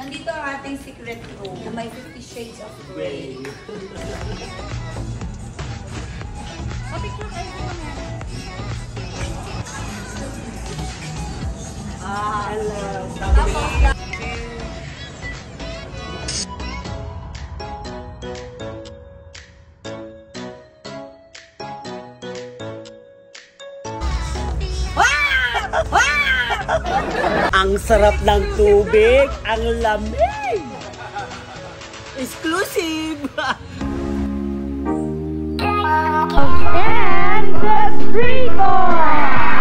Nandito ang ating secret room na may 50 shades of gray. Picture kayo muna. Hello. Ang sarap ng tubig, ang lamig. Exclusive. And the Free Boy.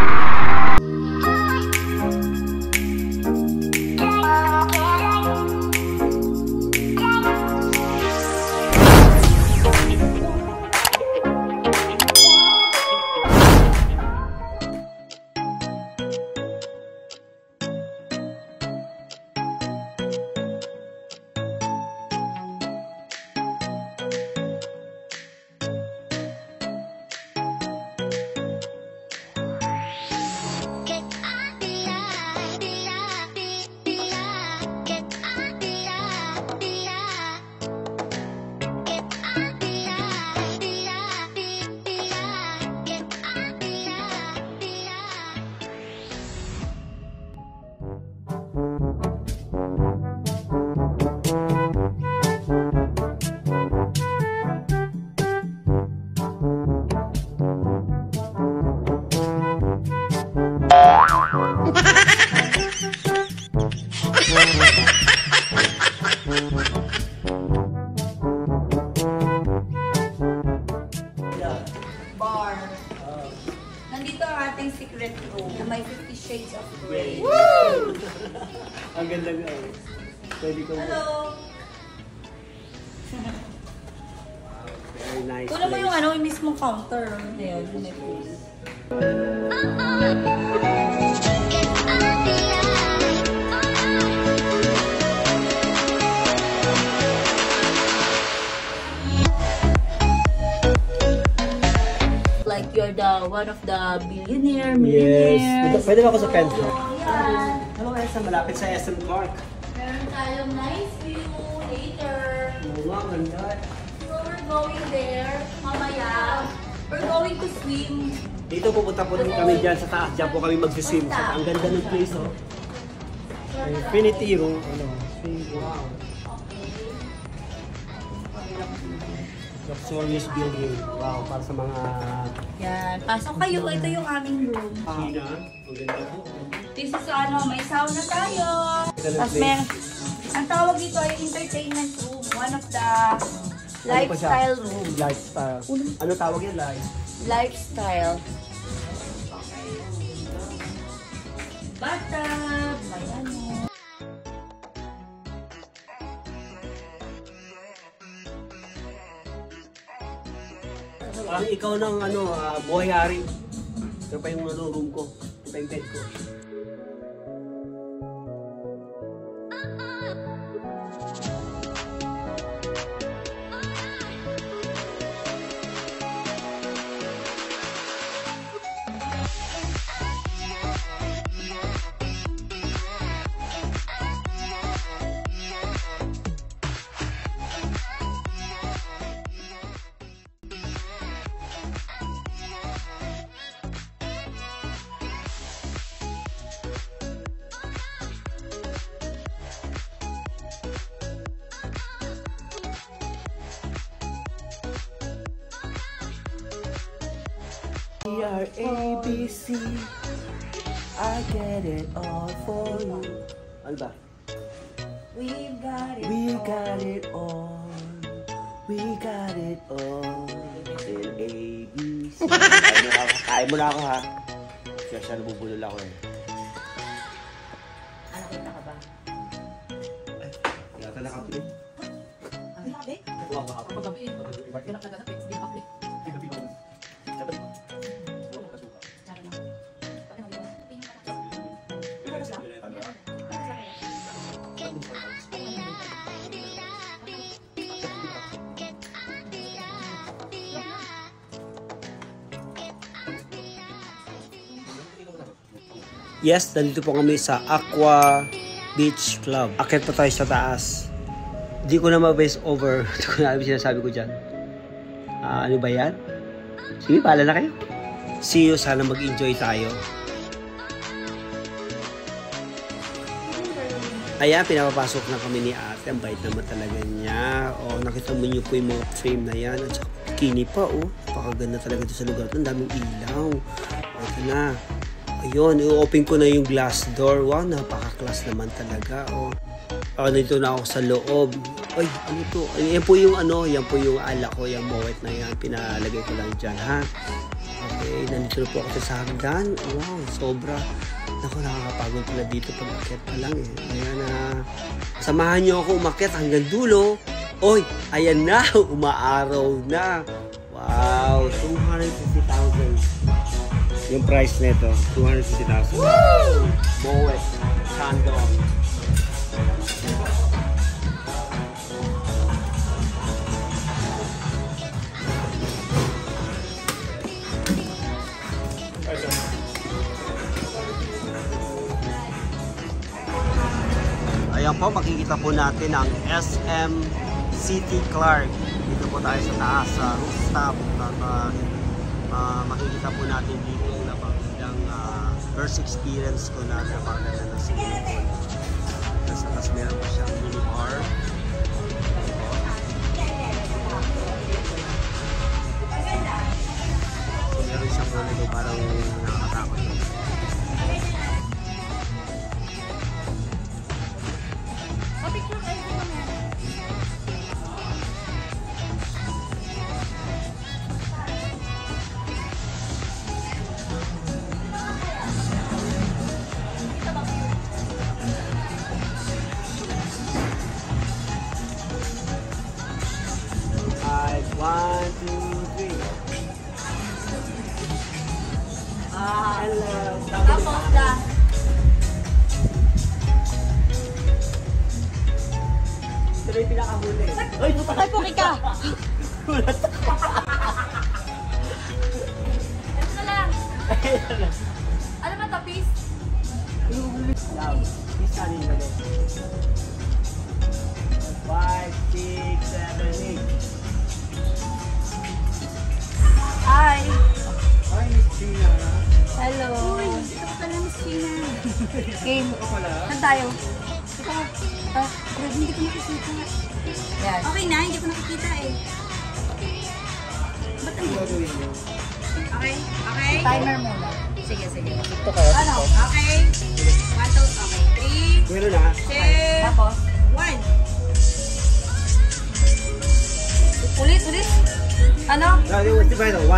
Bar. Nandito ang ating secret room na may 50 shades of gray. Ang ganda nga. Pwede ko. Hello. Very nice. Kunin mo yung ano, yung mismong counter. Ayun, yung may pool. Like you're the one of the millionaire. Yes. Pwede ba ako sa pen? Yeah. Hello, SM. Malapit sa SM Park. Meron tayong nice view later. Wow, ganda. So we're going there mamaya. We're going to swim. Dito pupunta po rin kami dyan sa taas. Diyan po kami magsisim. Ang ganda ng place, oh. Infinity room. Ano? Wow. Luxurious building. Wow, para sa mga... Yan. Pasok kayo. Ito yung aming room. China. Ang ganda po. This is ano, may sauna tayo. Tapos may... Ang tawag dito ay entertainment room. One of the lifestyle room. Lifestyle. Ano tawag yan? Lifestyle. Bathtub. May ano. Parang ikaw ng ano, buhay-hari. Ito pa yung ano, room ko. Ito pa yung bed ko. We are ABC. I get it all for you. Ano ba? We got it. We got it all. We got it all. In ABC. Kain mo na ako ha. Siya nabubulol ako eh. Ano kita ka ba? Ay, yata nakapi. Ano nakabi? Pagkabi. Yes, nandito po kami sa Aqua Beach Club. Akit pa tayo sa taas. Hindi ko na ma-base over. Hindi ko na alam sinasabi ko dyan. Ano ba yan? Sige, pala na kayo. See you. Sana mag-enjoy tayo. Ayan, pinapapasok na kami ni ate. Ang bait naman talaga niya. O, nakita mo niyo po yung mga frame na yan. At saka kini pa, oh. Napakaganda talaga ito sa lugar. Ang daming ilaw. Ito na. Ayun, i-open ko na yung glass door. Wow, napaka-class naman talaga, oh. Nandito na ako sa loob. Ay, ano to? Yan po yung yan po yung ala ko, yung mowet na yan. Pinalagay ko lang dyan, ha? Okay, nandito na po ako sa hagdan. Wow, sobra. Naku, nakakapagod pala dito pag akyat pa lang eh. Ayan na. Samahan nyo ako umakyat hanggang dulo. Oy, ayan na. Umaaraw na. Wow, 250,000. Yung price nito, 250,000. Woo! Mowet, Shandong. Ayan po, makikita po natin ang SM City Clark. Dito po tayo sa taas, sa rooftop. Makikita po natin dito yung napakagandang first experience ko na napakaganda ng swimming pool. Tapos meron pa siyang mini bar. So meron siyang parang nakakatakot. One, two, three. Hello. Tapos na. Ito yung pinakahuli. Ay, puta! Ay, puki ka! Ito na lang. Ano ba ito, peace? Peace na rin ulit. 5, 6, 7, 8. Hi! Hi, Miss Gina. Hello! Uy, ito pala Miss Gina. Game. Saan tayo? Ito. Hindi ko nakikita. Yan. Okay na, hindi ko nakikita eh. Ba't ang gagawin mo? Okay? Okay? Timer muna. Sige. Ito ka. Ano? Okay. 1, 2, okay. 3, Meron na. 2, tapos 1. Ulit. Ano? Di ba ito? 1, 2, 3, 4, 5,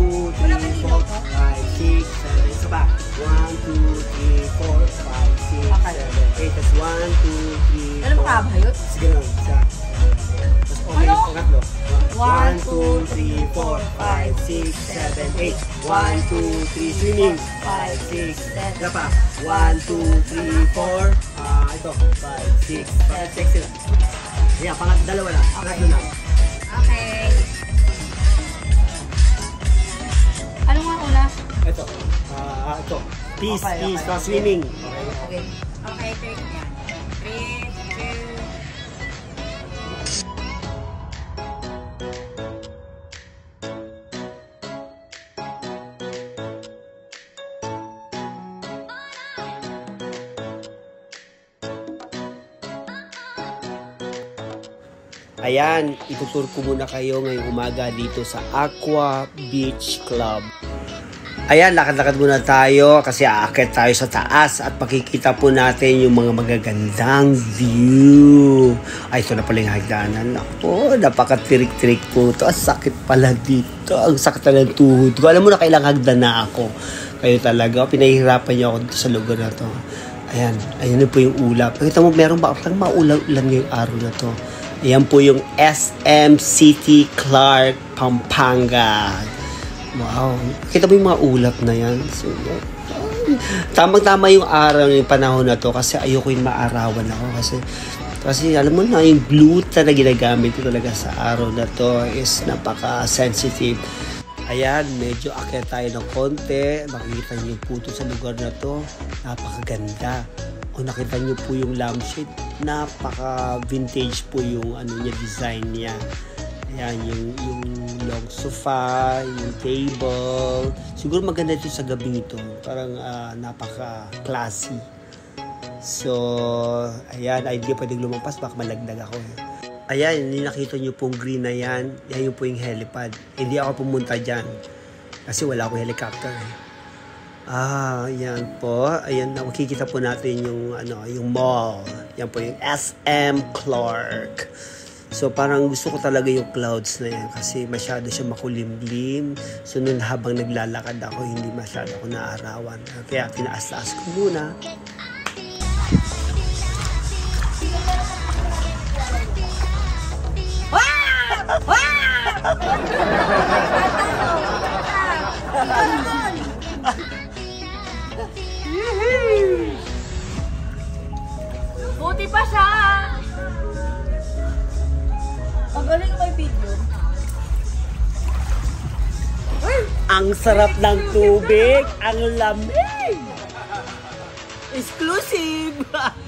6, 7. Isa pa. 1, 2, 3, 4, 5, 6, 7, 8. Tapos 1, 2, 3, 4. Ano makabahayot? Sige lang. Isa. Tapos okay. Ano? Pangatlo. 1, 2, 3, 4, 5, 6, 7, 8. 1, 2, 3, swimming. 5, 6, 7. Isa pa. 1, 2, 3, 4. Ito. 5, 6. Pangat-check sila. Ayan, dalawa lang. Pangatlo lang. Okay. Ano nga una? Ito. Ito. Peace, Okay. na swimming. Okay. Okay, 3. 3, 2. Ayan, itutur ko muna kayo ngayong umaga dito sa Aqua Beach Club. Ayan, lakad-lakad muna tayo kasi aakyat tayo sa taas at makikita po natin yung mga magagandang view. Ay, ito na pala yung hagdanan. Ako, napaka-tirik-tirik po ito. Ang sakit pala dito. Ang sakit na ng tuhod ko. Alam mo na kailang hagdan na ako. Kayo talaga, pinahihirapan niyo ako dito sa lugar na to. Ayan, ayan po yung ulap. Nakita mo, meron ba? Parang maulan-ulan ngayong araw na to. Ayan po yung SM City Clark, Pampanga. Wow. Kita mo yung mga ulap na yan. So, tamang-tama yung araw yung panahon na to kasi ayoko yung maarawan ako. Kasi alam mo na, yung glue na ginagamit ko talaga sa araw na to is napaka-sensitive. Ayan, medyo akyat tayo ng konti. Makikita niyo yung puto sa lugar na to. Napakaganda. Kung nakita niyo po yung lampshade, napaka-vintage po yung ano niya, design niya. Ayan, yung long sofa, yung table. Siguro maganda ito sa gabing ito. Parang napaka-classy. So, ayan, ay hindi pwedeng lumampas, baka malagdag ako. Ayan, nakita niyo pong green na yan. Yan yung po yung helipad. Hindi ako pumunta dyan. Kasi wala akong helicopter. Yan po. Ayan, makikita po natin yung, yung mall. Yan po yung SM Clark. So, parang gusto ko talaga yung clouds na yan kasi masyado siya makulimlim. So, nun habang naglalakad ako, hindi masyado ako naaarawan. Kaya, tinaas-taas ko muna. Buti pa siya! Ang galing may video. Ang sarap ng tubig, ang lamig! Exclusive!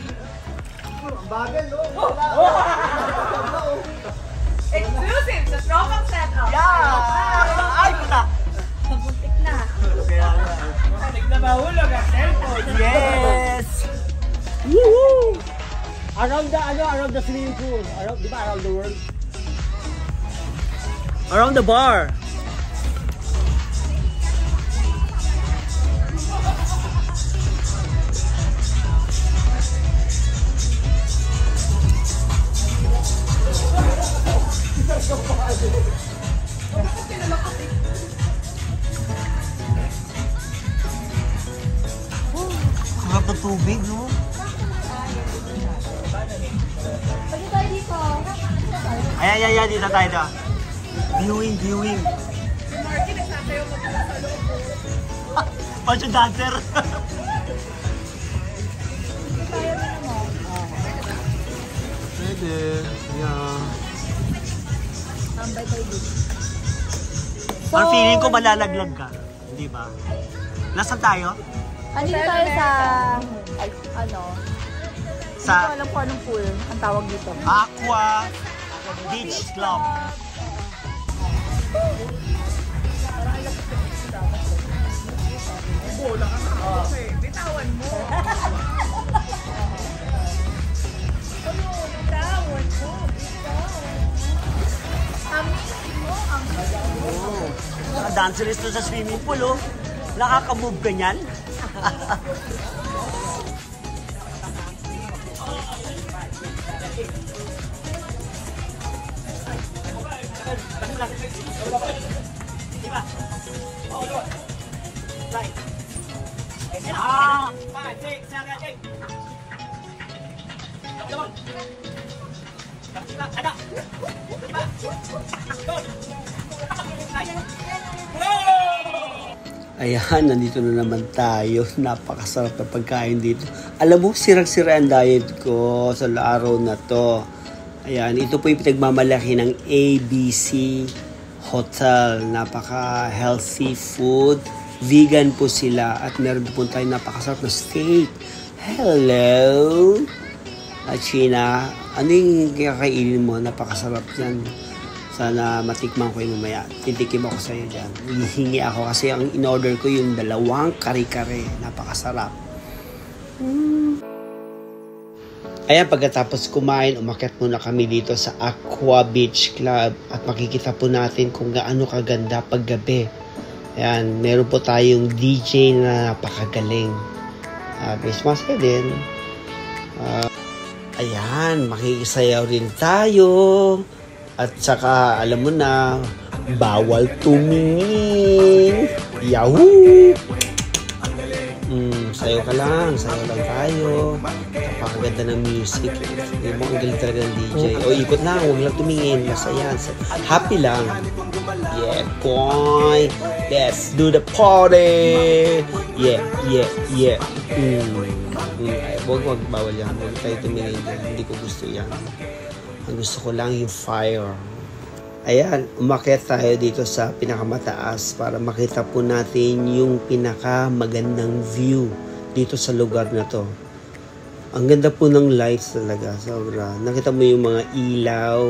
Exclusive sa Strong Setup! Yeah! Ay, puta! Buntik na. Nagmamahulog ang cellphone. Yes! Woohoo! Around the swimming pool. Di ba around the world? Around the bar. Sarap na tubig, no? Pwede tayo dito. Ayan, dito tayo. Viewing. Marky, nagsasayaw mo sa loob. Pacho dancer. Kaya na mo. Pwede. Yeah. Tambay tayo dito. Ang feeling ko malalaglag ka. Di ba? Nasaan tayo? Andito tayo sa... Ay, ano? Sa Hindi ko alam kung anong pool ang tawag dito. Aqua Beach Club. Bola ka na. Okay, bitawan mo. Bitawan mo. Amazing mo. Dancerist to sa swimming pool, oh. Nakaka-move ka niyan. Ayan, nandito na naman tayo. Napakasarap na pagkain dito. Alam mo, sirang-sira ang diet ko sa araw na to. Ayan, ito po yung pinagmamalaki ng ABC Hotel. Napaka-healthy food. Vegan po sila. At meron po tayo napakasarap na steak. Hello! China, ano yung kakainin mo? Napakasarap yan. Sana matikman ko yung mamaya. Titikim ako sa'yo dyan. Hihingi ako kasi ang in-order ko yung 2 kare-kare. Napakasarap. Ayan, pagkatapos kumain, umakyat muna kami dito sa Aqua Beach Club at makikita po natin kung gaano kaganda paggabi. Ayan, meron po tayong DJ na napakagaling. Face mask ka din. Ayan, makikisayaw rin tayo. At saka, alam mo na, bawal tumingin. Yahoo! Sayo ka lang. Sayo lang tayo. Napakaganda ng music. Hindi mo, ang galing talaga ng DJ. O, ikot lang. Huwag lang tumingin. Masaya. Happy lang. Yeah, boy. Let's do the party. Yeah. Huwag bawal yan. Huwag tayo tumingin yan. Hindi ko gusto yan. Ang gusto ko lang yung fire. Ayan, umakyat tayo dito sa pinakamataas para makita po natin yung pinakamagandang view dito sa lugar na to. Ang ganda po ng lights talaga, sobra. Nakita mo yung mga ilaw,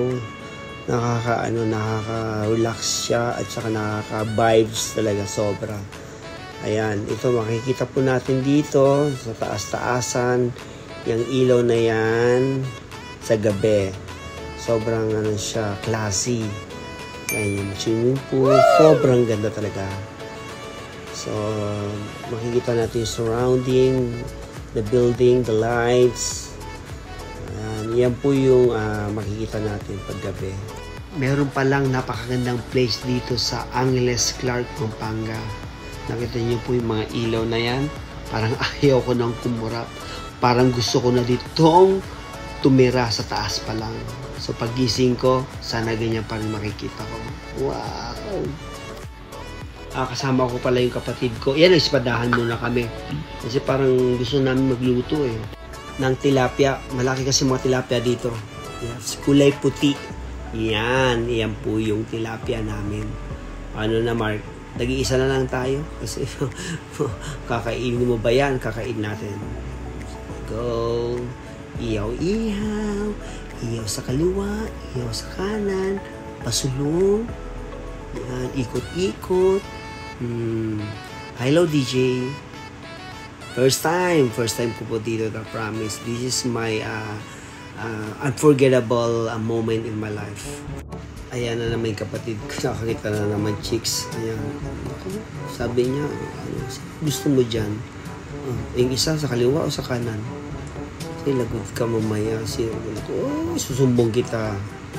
nakaka-relax siya at saka nakaka-vibes talaga, sobra. Ayan, ito makikita po natin dito sa taas-taasan, yung ilaw na yan sa gabi. Sobrang siya, classy. Ayan, yung swimming pool, sobrang ganda talaga. So, makikita natin yung surrounding, the building, the lights. Yan po yung makikita natin paggabi. Meron palang napakagandang place dito sa Angeles Clark, Pampanga. Nakita niyo po yung mga ilaw na yan. Parang ayaw ko nang kumurap. Parang gusto ko na ditong tumira sa taas pa lang. So pagising ko, sana ganyan pa rin makikita ko. Wow! Kasama ko pala yung kapatid ko. Yan, ispadahan muna kami. Kasi parang gusto namin magluto ng tilapia. Malaki kasi mga tilapia dito. Yes, kulay puti. Yan po yung tilapia namin. Ano na, Mark? Nag-iisa na lang tayo. Kasi kakainin mo ba yan? Kakain natin. Go. Iyaw-iyaw. Iyaw sa kaliwa. Iyaw sa kanan. Pasulong. Yan, ikot-ikot. Hello DJ. First time ko po dito, I promise. This is my unforgettable moment in my life. Ayan na naman yung kapatid ko. Nakakita na naman chicks. Ayan. Sabi niya, gusto mo dyan? Yung isa sa kaliwa o sa kanan? Kasi lagot ka mamaya. Susumbong kita.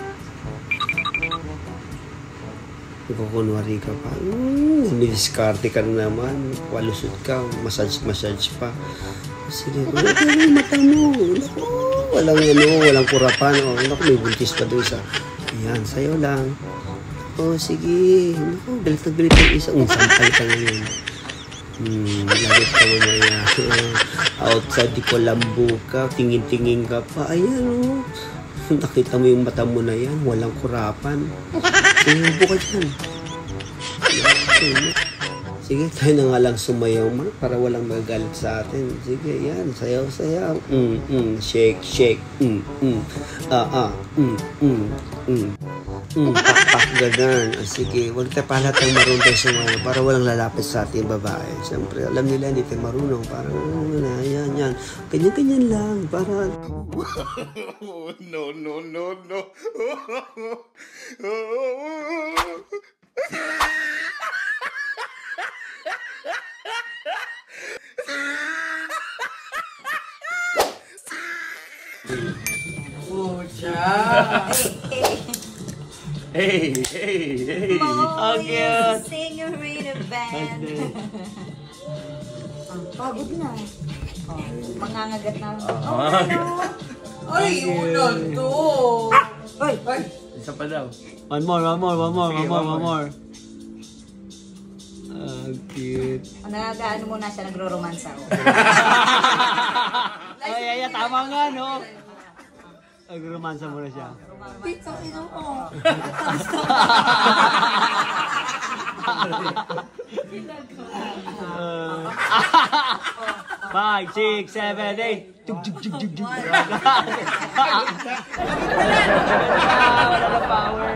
Kukunwari ka pa. Diskarte ka na naman. Walusot ka. Massage pa. Sige, mata mo. Walang kurapan. May buntis pa doon sa... Ayan, sayo lang. Sige. Galit na galit yung isa. Sampal ka ngayon. Lagot ka mamaya. Outside di ko lambo ka. Tingin-tingin ka pa. Ayan, nakita mo yung mata mo na yan. Walang kurapan. Sige, ka dyan. Sige, tayo na nga lang sumayaw para walang magagalit sa atin. Sige, yan. Sayaw-sayaw. Shake. Pak, ganun. Sige, huwag tayo palatang marunong tayo sumayaw para walang lalapit sa ating babae. Siyempre, alam nila hindi tayo marunong. Parang, yan. Ganyan-ganyan lang. Para... No. Hey. Moyes Senorita Band. Pagod na. Mangangagat na. Ay, ulan to. Ay. Isa pa daw. One more. Cute. Nagaano muna siya, nagro-romansa. Ay, tama nga, no? Nag-romansa muna siya. Pizza, ino ko. 5, 6, 7, 8. Jug. Wala na power.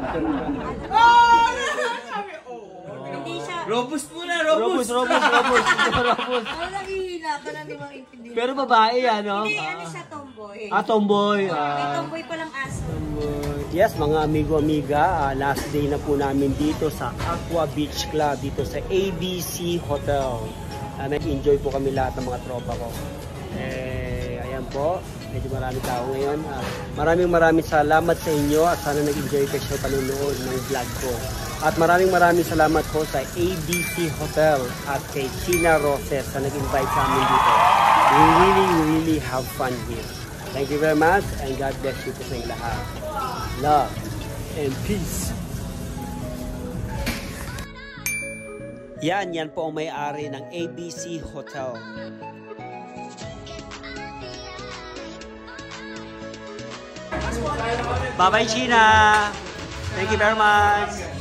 Hindi siya. Robust muna, Robust. Ano nangihina ka na, di mo intindihan. Pero babae yan, no? Hindi, ano siya, tomboy. Tomboy. May tomboy palang aso. Yes, mga amigo-amiga, last day na po namin dito sa Aqua Beach Club, dito sa ABC Hotel. Nag-enjoy po kami lahat ng mga tropa ko. Ayan po, medyo marami tao ngayon. Maraming salamat sa inyo at sana nag-enjoy kayo sa panunood ng vlog ko. At maraming salamat po sa ABC Hotel at kay China Roses na nag-invite sa amin dito. We really have fun here. Thank you very much and God bless you po sa inyong lahat. Love and peace. Yan po ang may-ari ng ABC Hotel. Bye-bye, China! Thank you very much!